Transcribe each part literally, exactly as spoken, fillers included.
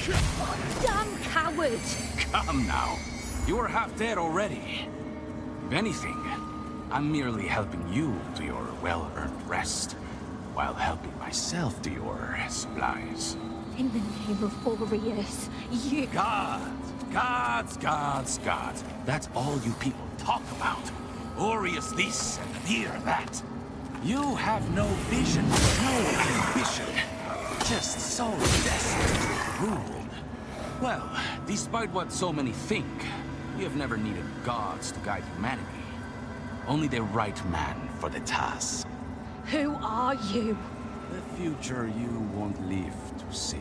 Damn coward! Come now. You are half dead already. If anything, I'm merely helping you to your well-earned rest, while helping myself to your supplies. In the name of Aureus, you... Gods, gods, gods, gods. That's all you people talk about. Aureus this and fear that. You have no vision, no ambition. Just so desperate to rule. Well, despite what so many think, we have never needed gods to guide humanity. Only the right man for the task. Who are you? The future you won't live to see.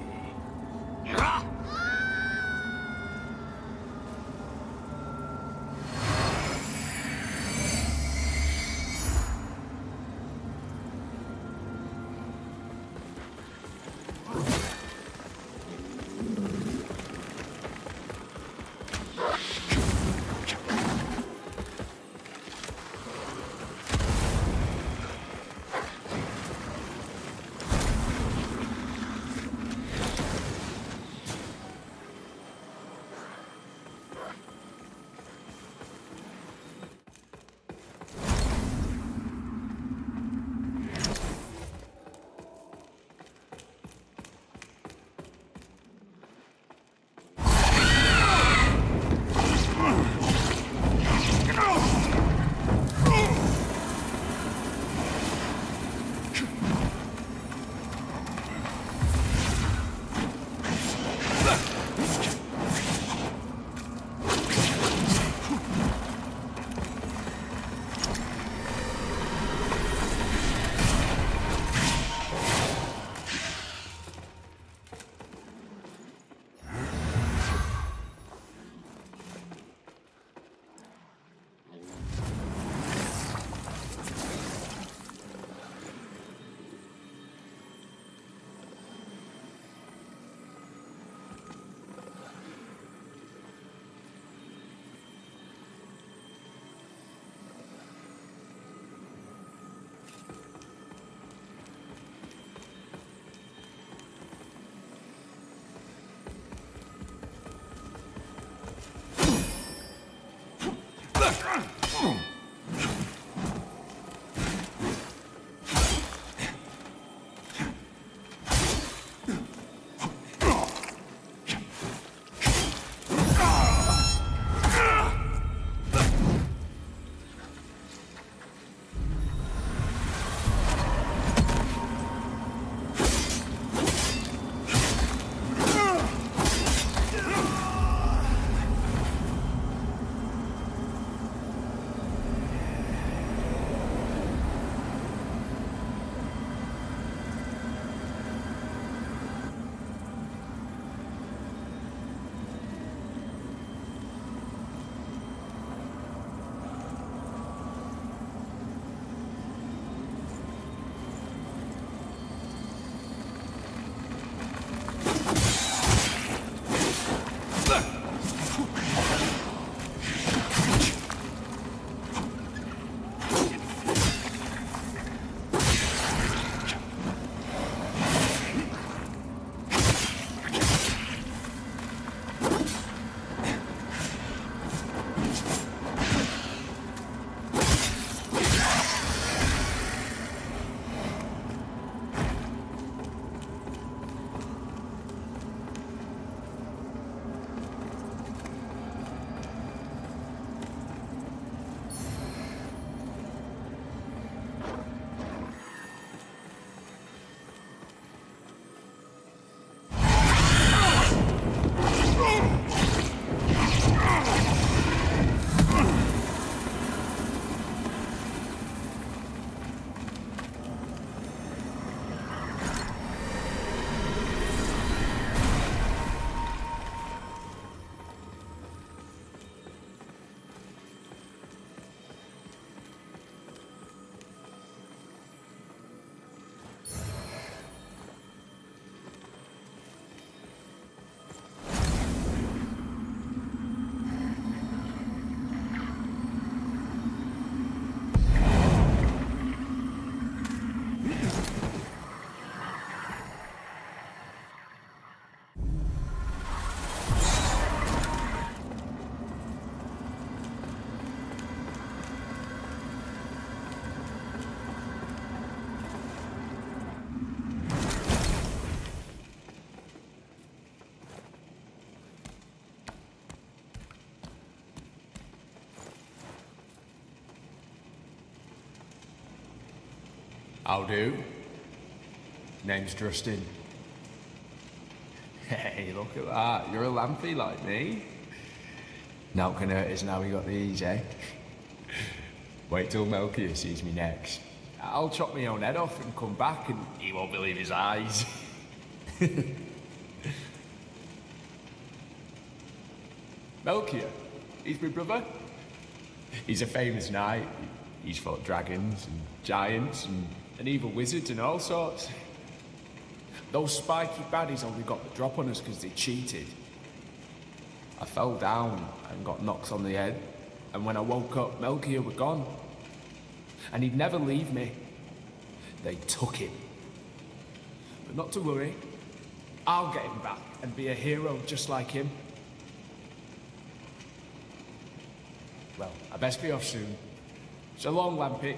How do? Name's Justin. Hey, look at that. You're a lampy like me. Now can hurt us now we got the ease, eh? Wait till Melchior sees me next. I'll chop my own head off and come back and he won't believe his eyes. Melchior, he's my brother. He's a famous knight. He's fought dragons and giants and, and evil wizards and all sorts. Those spiky baddies only got the drop on us because they cheated. I fell down and got knocked on the head, and when I woke up, Melchior were gone. And he'd never leave me. They took him. But not to worry. I'll get him back and be a hero just like him. Well, I best be off soon. So long, Lampy.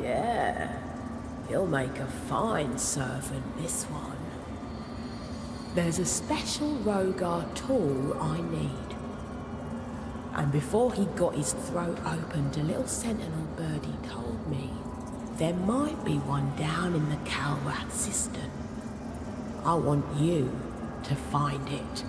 Yeah, he'll make a fine servant, this one. There's a special Rogar tool I need. And before he got his throat opened, a little sentinel birdie told me there might be one down in the Kalrath cistern. I want you to find it.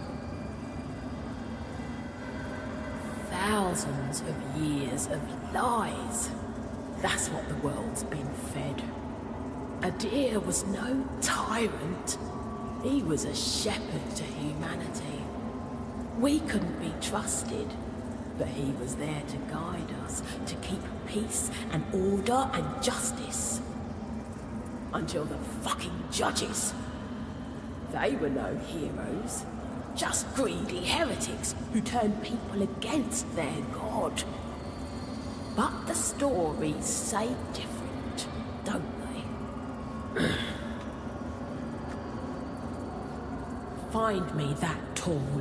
Thousands of years of lies. That's what the world's been fed. Adir was no tyrant. He was a shepherd to humanity. We couldn't be trusted, but he was there to guide us, to keep peace and order and justice. Until the fucking judges. They were no heroes, just greedy heretics who turned people against their god. But the stories say different, don't they? Find me that tool.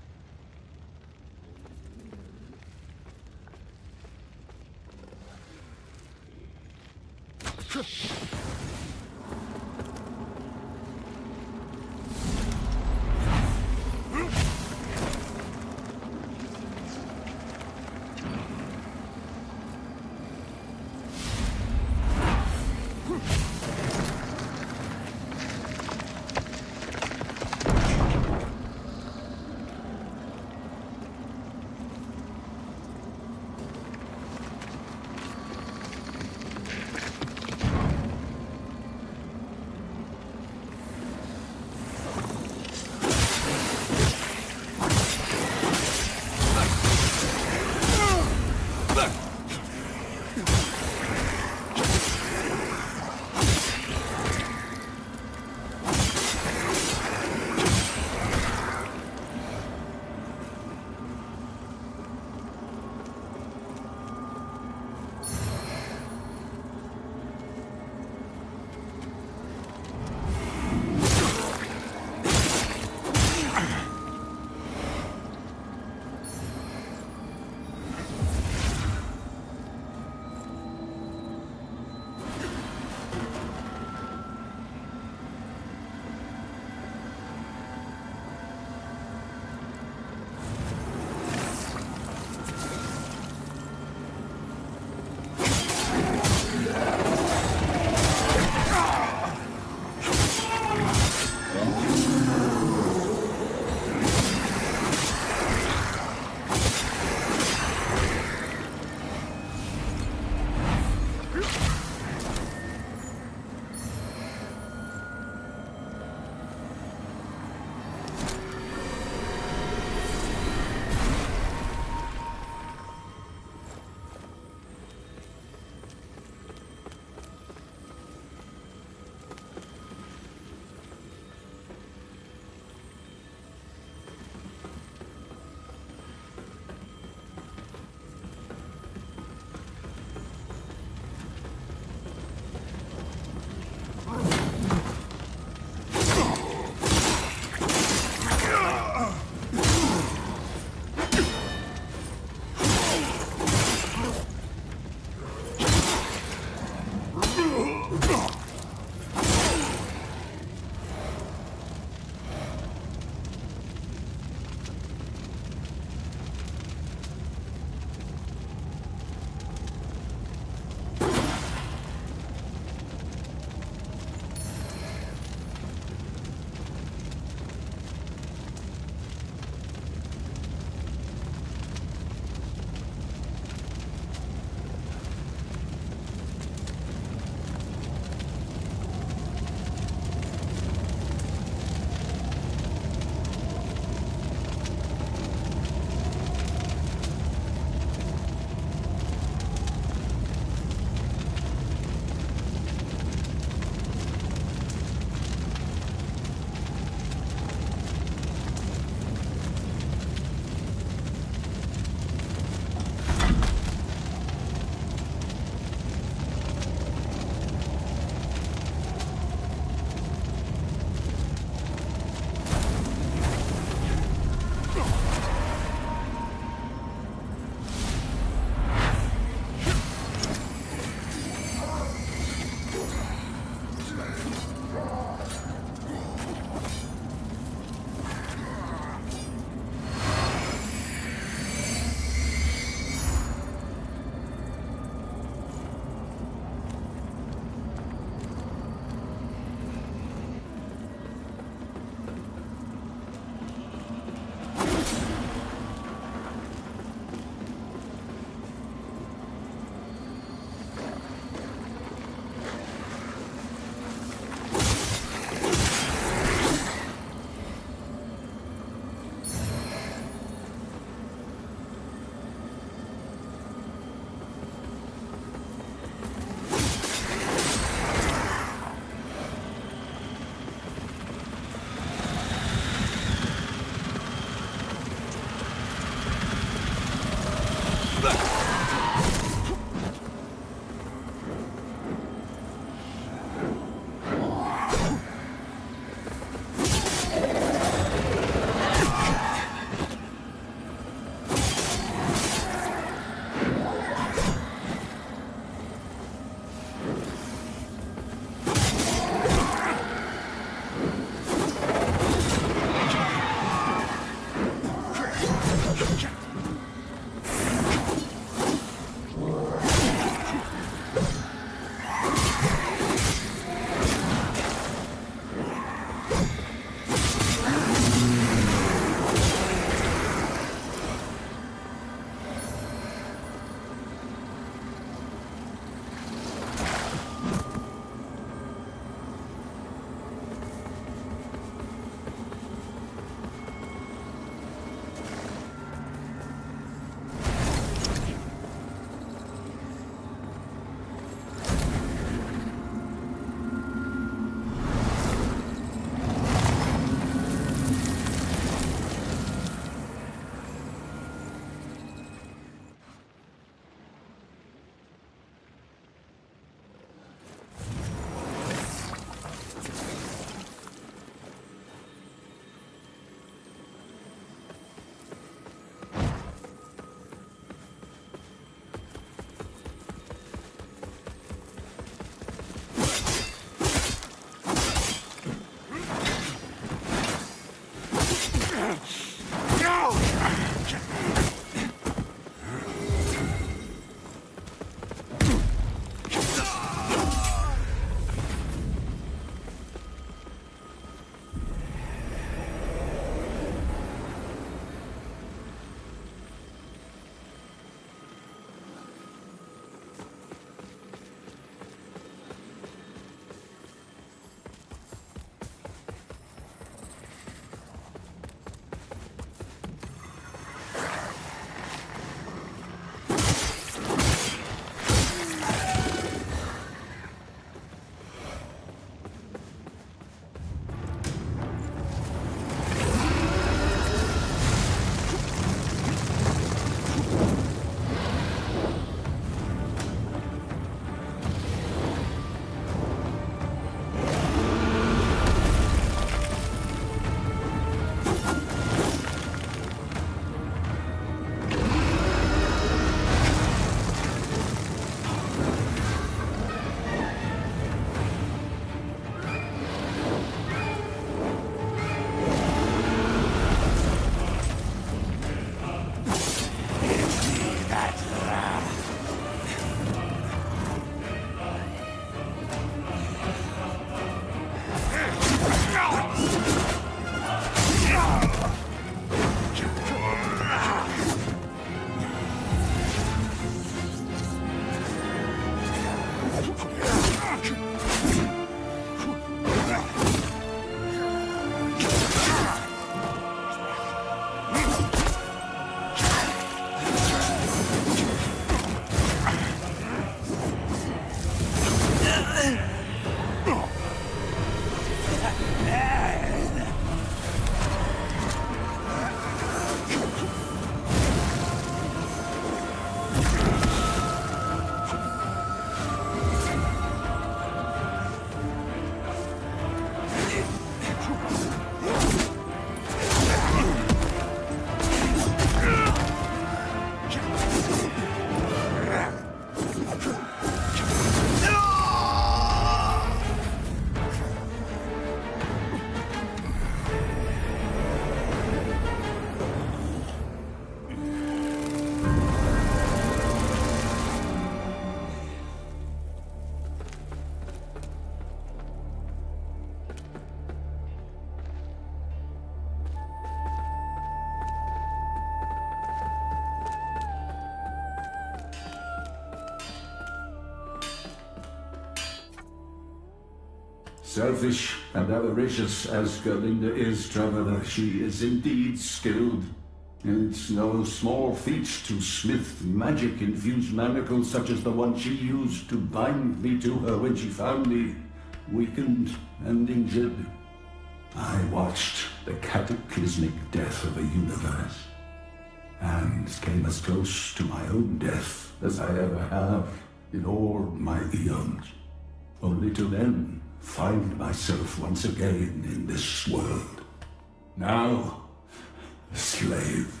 Selfish and avaricious as Gerlinda is, Traveler, she is indeed skilled. It's no small feat to smith magic-infused manacles such as the one she used to bind me to her when she found me, weakened and injured. I watched the cataclysmic death of a universe, and came as close to my own death as I ever have in all my eons, only to then find myself once again in this world. Now, a slave.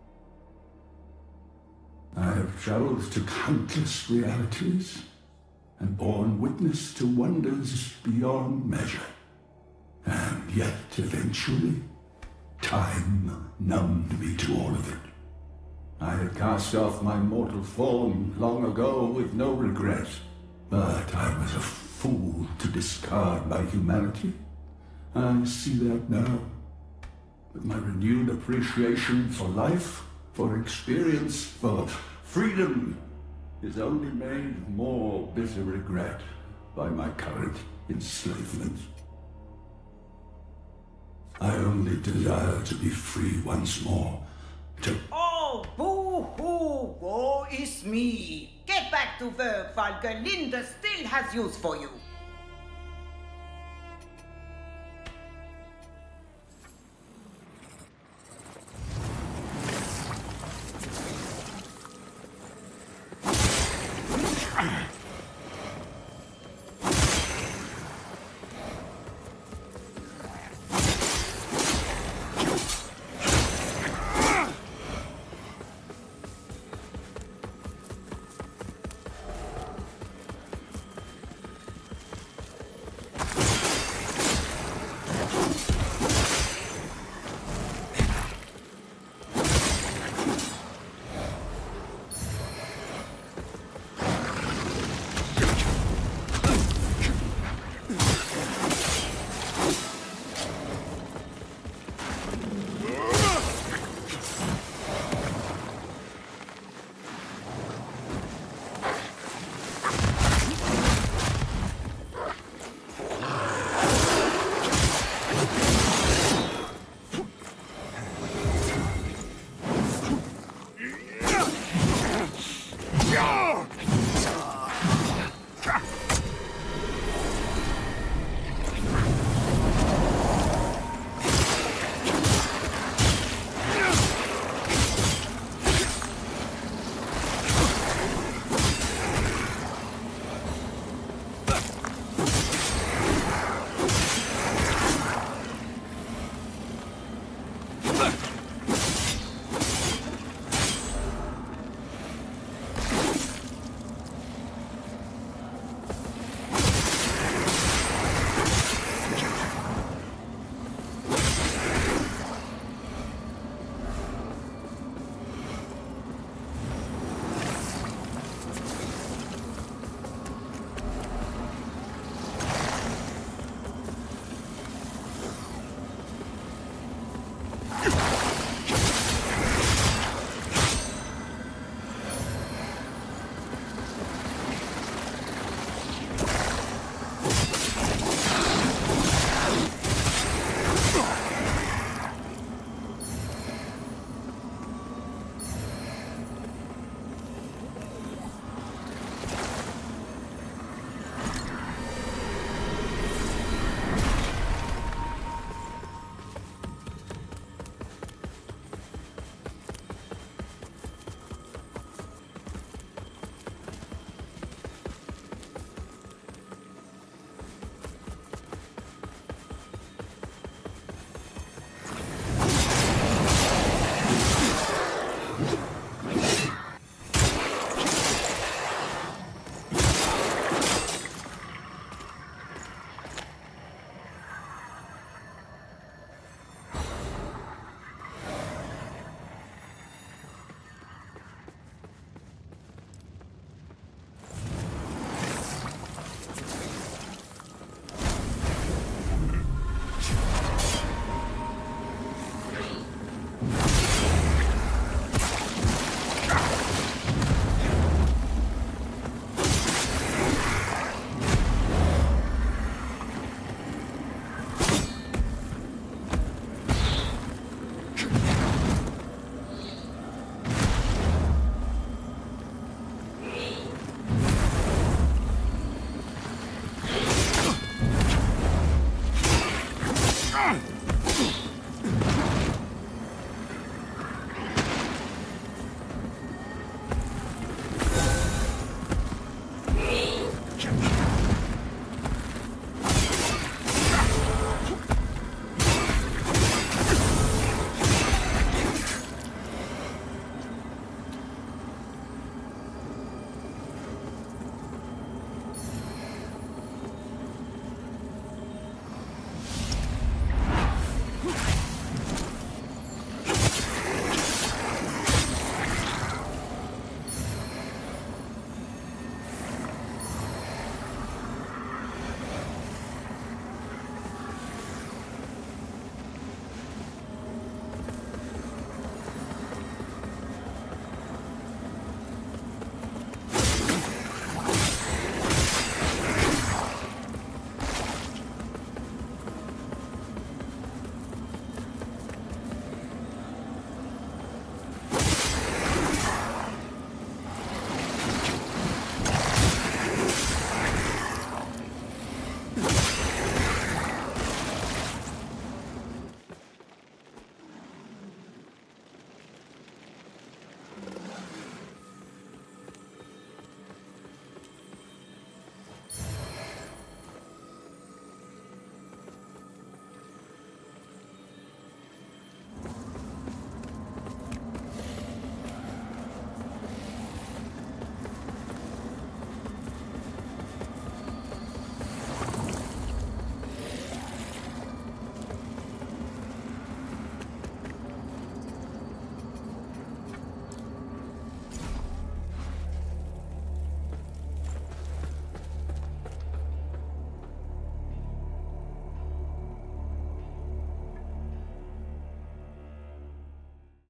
I have traveled to countless realities and borne witness to wonders beyond measure. And yet, eventually, time numbed me to all of it. I had cast off my mortal form long ago with no regret, but I was a fool to discard my humanity. I see that now. With my renewed appreciation for life, for experience, for freedom, is only made more bitter regret by my current enslavement. I only desire to be free once more, to... Oh, boo-hoo! Woe is me! Get back to work while Gerlinda still has use for you.